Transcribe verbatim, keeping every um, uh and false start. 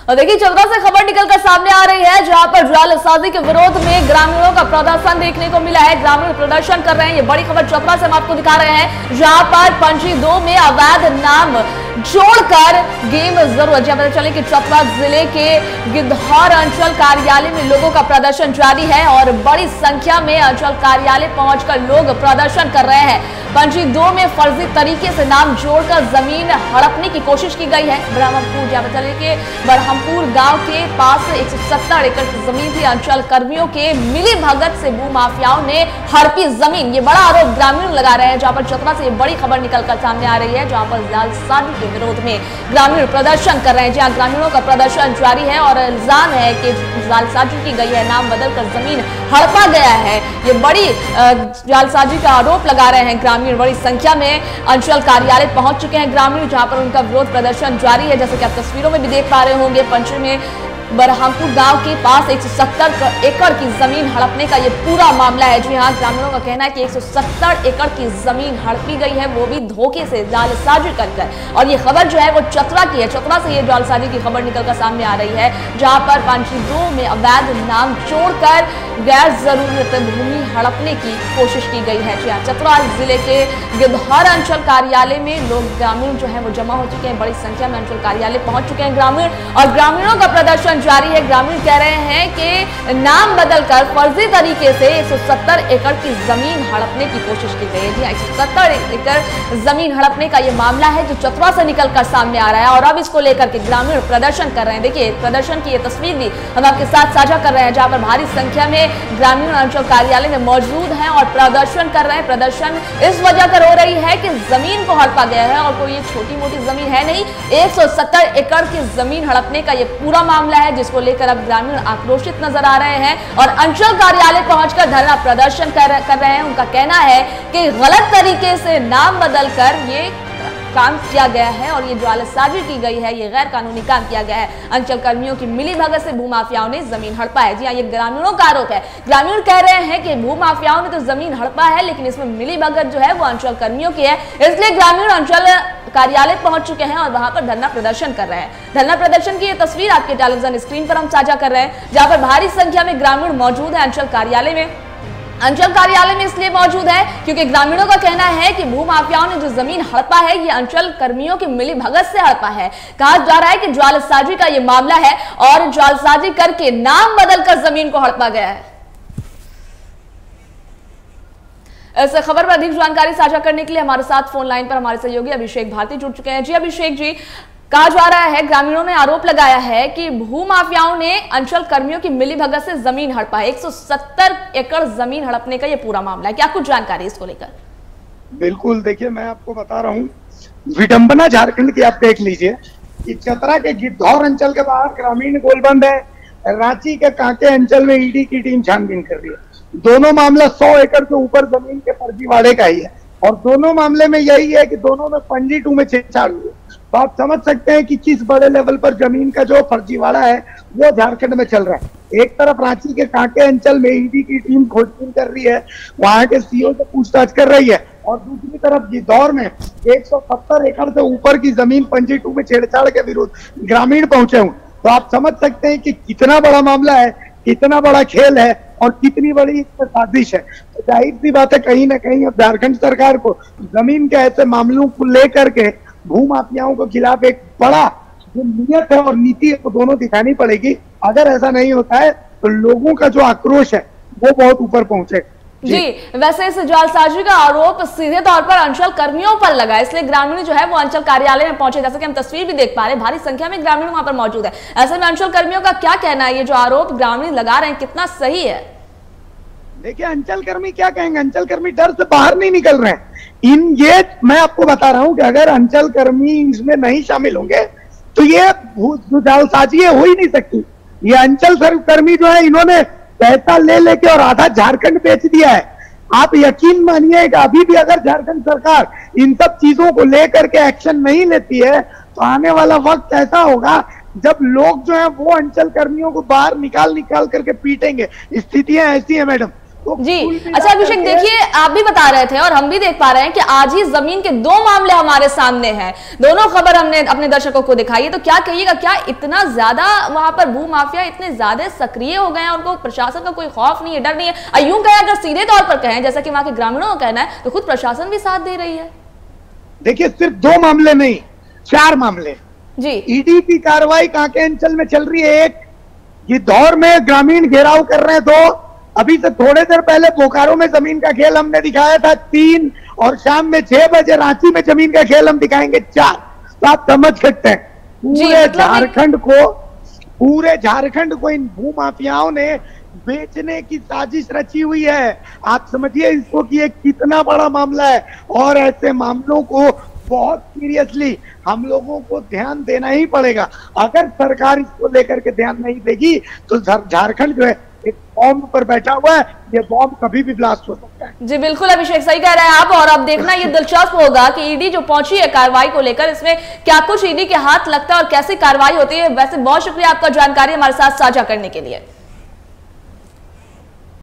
और देखिए चतरा से खबर निकलकर सामने आ रही है, जहां पर जालसाजी के विरोध में ग्रामीणों का प्रदर्शन देखने को मिला है। ग्रामीण प्रदर्शन कर रहे हैं। ये बड़ी खबर चतरा से हम आपको दिखा रहे हैं, जहां पर पंची दो में अवैध नाम जोड़कर गेम जरूर। जहां पता चले कि चतरा जिले के गिद्धौर अंचल कार्यालय में लोगों का प्रदर्शन जारी है और बड़ी संख्या में अंचल कार्यालय पहुंचकर लोग प्रदर्शन कर रहे हैं। पंची दो में फर्जी तरीके से नाम जोड़कर जमीन हड़पने की कोशिश की गई है। ब्रह्मपुर जहां पता चले कि ब्रह्मपुर गांव के पास एक सौ सत्तर एकड़ की जमीन थी। अंचल कर्मियों के मिली भगत से भू माफियाओं ने हड़पी जमीन, ये बड़ा आरोप ग्रामीण लगा रहे हैं। जहां पर चतरा से ये बड़ी खबर निकलकर सामने आ रही है, जहां पर जालसाजी के विरोध में ग्रामीण प्रदर्शन कर रहे हैं। जहां ग्रामीणों का प्रदर्शन जारी है और इल्जाम है कि जालसाजी की गई है, नाम बदलकर जमीन हड़पा गया है। ये बड़ी जालसाजी का आरोप लगा रहे हैं ग्रामीण। बड़ी संख्या में अंचल कार्यालय पहुंच चुके हैं ग्रामीण, जहां पर उनका विरोध प्रदर्शन जारी है। जैसे कि आप तस्वीरों में भी देख पा रहे होंगे, पंचमी में बरहमपुर गांव के पास एक सौ सत्तर एकड़ की जमीन हड़पने का ये पूरा मामला है। जी हाँ, ग्रामीणों का कहना है कि एक सौ सत्तर एकड़ की जमीन हड़पी गई है, वो भी धोखे से, जालसाजी कर कर। और ये खबर जो है वो चतरा की है। चतरा से ये जालसाजी की खबर निकलकर सामने आ रही है, जहां पर पांची दो में अवैध नाम जोड़कर गैर जरूरत भूमि हड़पने की कोशिश की गई है। जी हाँ, चतरा जिले के गिद्धौर अंचल कार्यालय में लोग ग्रामीण जो है वो जमा हो चुके हैं। बड़ी संख्या में अंचल कार्यालय पहुंच चुके हैं ग्रामीण और ग्रामीणों का प्रदर्शन जारी है। ग्रामीण कह रहे हैं कि नाम बदलकर फर्जी तरीके से एक सौ सत्तर एकड़ की जमीन हड़पने की कोशिश की गई है। एक सौ सत्तर एकड़ जमीन हड़पने का यह मामला है जो चतरा से निकलकर सामने आ रहा है और अब इसको लेकर के ग्रामीण प्रदर्शन कर रहे हैं। देखिए प्रदर्शन की ये तस्वीर भी हम आपके साथ साझा कर रहे हैं, जहां पर भारी संख्या में ग्रामीण अंचल कार्यालय में मौजूद हैं और प्रदर्शन कर रहे हैं। प्रदर्शन इस वजह कर हो रही है कि जमीन को हड़पा गया है और कोई छोटी मोटी जमीन है नहीं। एक सौ सत्तर एकड़ की जमीन हड़पने का यह पूरा मामला है, जिसको लेकर अब ग्रामीण आक्रोशित नजर आ रहे हैं और अंचल कार्यालय पहुंचकर धरना प्रदर्शन कर, कर रहे हैं। उनका कहना है कि गलत तरीके से नाम बदलकर ये काम किया गया है और ये जालसाजी की गई है, ये गैर कानूनी काम किया गया है। अंचल कर्मियों की मिली भगत से भू माफियाओं ने जमीन हड़पा है। जी हाँ, ये ग्रामीणों का आरोप है। ग्रामीण कह रहे हैं कि भू माफियाओं ने तो जमीन हड़पा है, लेकिन इसमें मिली भगत जो है वो अंचल कर्मियों की है। इसलिए ग्रामीण अंचल कार्यालय पहुंच चुके हैं और वहां पर धरना प्रदर्शन कर रहे हैं। धरना प्रदर्शन की ये तस्वीर आपके टेलीविजन स्क्रीन पर हम साझा कर रहे हैं, जहां पर भारी संख्या में ग्रामीण मौजूद है अंचल कार्यालय में। अंचल कार्यालय में इसलिए मौजूद है क्योंकि ग्रामीणों का कहना है कि भू माफियाओं ने जो जमीन हड़पा है ये अंचल कर्मियों की मिली भगत से हड़पा है। कहा जा रहा है कि जालसाजी का ये मामला है और जालसाजी करके नाम बदलकर जमीन को हड़पा गया है। इस खबर पर अधिक जानकारी साझा करने के लिए हमारे साथ फोन लाइन पर हमारे सहयोगी अभिषेक भारती जुड़ चुके हैं। जी अभिषेक जी, कहा जा रहा है, ग्रामीणों ने आरोप लगाया है कि भू माफियाओं ने अंचल कर्मियों की मिली भगत से जमीन हड़पा है। एक सौ सत्तर एकड़ जमीन हड़पने का यह पूरा मामला है, क्या कुछ जानकारी इसको लेकर? बिल्कुल, देखिए मैं आपको बता रहा हूँ, विडंबना झारखंड की आप देख लीजिए कि चतरा के गिद्धौर अंचल के बाहर ग्रामीण गोलबंद है, रांची के कांके अंचल में ईडी की टीम छानबीन कर रही है। दोनों मामला सौ एकड़ के ऊपर जमीन के फर्जीवाड़े का ही है और दोनों मामले में यही है कि दोनों में पंजी टू में छेड़छाड़ हुई। तो आप समझ सकते हैं कि किस बड़े लेवल पर जमीन का जो फर्जीवाड़ा है वो झारखंड में चल रहा है। एक तरफ रांची के कांके अंचल में ईडी की टीम खोजबीन कर रही है, वहां के सीओ से पूछताछ कर रही है और दूसरी तरफ गिद्धौर में एक सौ सत्तर एकड़ से ऊपर की जमीन पंजी टू में छेड़छाड़ के विरुद्ध ग्रामीण पहुंचे हुए। तो आप समझ सकते हैं कि कितना बड़ा मामला है, कितना बड़ा खेल है और कितनी बड़ी इसमें साजिश है। तो जाहिर सी बात है, कहीं ना कहीं अब झारखंड सरकार को जमीन के ऐसे मामलों को लेकर के भू माफियाओं के खिलाफ एक बड़ा जो नियत है और नीति है वो दोनों दिखानी पड़ेगी। अगर ऐसा नहीं होता है तो लोगों का जो आक्रोश है वो बहुत ऊपर पहुंचेगा। जी, जी वैसे इस जालसाजी का आरोप सीधे तौर पर अंचल कर्मियों पर लगा, इसलिए ग्रामीण जो है वो अंचल कार्यालय में पहुंचे। जैसे कि हम तस्वीर भी देख पा रहे हैं, भारी संख्या में ग्रामीण वहां पर मौजूद है। ऐसे में अंचल कर्मियों का क्या कहना है, ये जो आरोप ग्रामीण लगा रहे हैं कितना सही है? देखिए अंचल कर्मी क्या कहेंगे, अंचल कर्मी डर से बाहर नहीं निकल रहे हैं। इन ये मैं आपको बता रहा हूं कि अगर अंचल कर्मी इसमें नहीं शामिल होंगे तो ये जालसाजी हो ही नहीं सकती। ये अंचल कर्मी जो है इन्होंने पैसा ले लेके और आधा झारखंड बेच दिया है। आप यकीन मानिए कि अभी भी अगर झारखंड सरकार इन सब चीजों को लेकर के एक्शन नहीं लेती है तो आने वाला वक्त ऐसा होगा जब लोग जो है वो अंचल कर्मियों को बाहर निकाल निकाल करके पीटेंगे। स्थितियां ऐसी है मैडम। तो जी। अच्छा अभिषेक, देखिए आप भी बता रहे थे और हम भी देख पा रहे हैं कि आज ही जमीन के दो मामले हमारे सामने हैं, दोनों खबर हमने अपने दर्शकों को दिखाई है। तो क्या कहिएगा, क्या इतना ज्यादा वहां पर भू माफिया इतने ज्यादा सक्रिय हो गए हैं, उनको प्रशासन का कोई खौफ नहीं है, डर नहीं है? यूं कहें, अगर सीधे तौर पर कहें जैसा कि वहां के ग्रामीणों का कहना है, तो खुद प्रशासन भी साथ दे रही है। देखिए सिर्फ दो मामले नहीं, चार मामले जी। ईडी की कार्रवाई कांके अंचल में चल रही है, एक गिद्धौर में ग्रामीण घेराव कर रहे हैं, दो अभी से थोड़े देर पहले बोकारो में जमीन का खेल हमने दिखाया था, तीन, और शाम में छह बजे रांची में जमीन का खेल हम दिखाएंगे, चार। तो आप समझ सकते हैं पूरे झारखंड को पूरे झारखंड को इन भू माफियाओं ने बेचने की साजिश रची हुई है। आप समझिए इसको कि ये कितना बड़ा मामला है, और ऐसे मामलों को बहुत सीरियसली हम लोगों को ध्यान देना ही पड़ेगा। अगर सरकार इसको लेकर के ध्यान नहीं देगी तो झारखंड जो है एक बॉम्ब पर बैठा हुआ है, ये बॉम्ब कभी भी ब्लास्ट हो सकता है। जी बिल्कुल अभिषेक, सही कह रहे हैं आप। और अब देखना ये दिलचस्प होगा कि ईडी जो पहुंची है कार्रवाई को लेकर, इसमें क्या कुछ ईडी के हाथ लगता है और कैसी कार्रवाई होती है। वैसे बहुत शुक्रिया आपका जानकारी हमारे साथ साझा करने के लिए।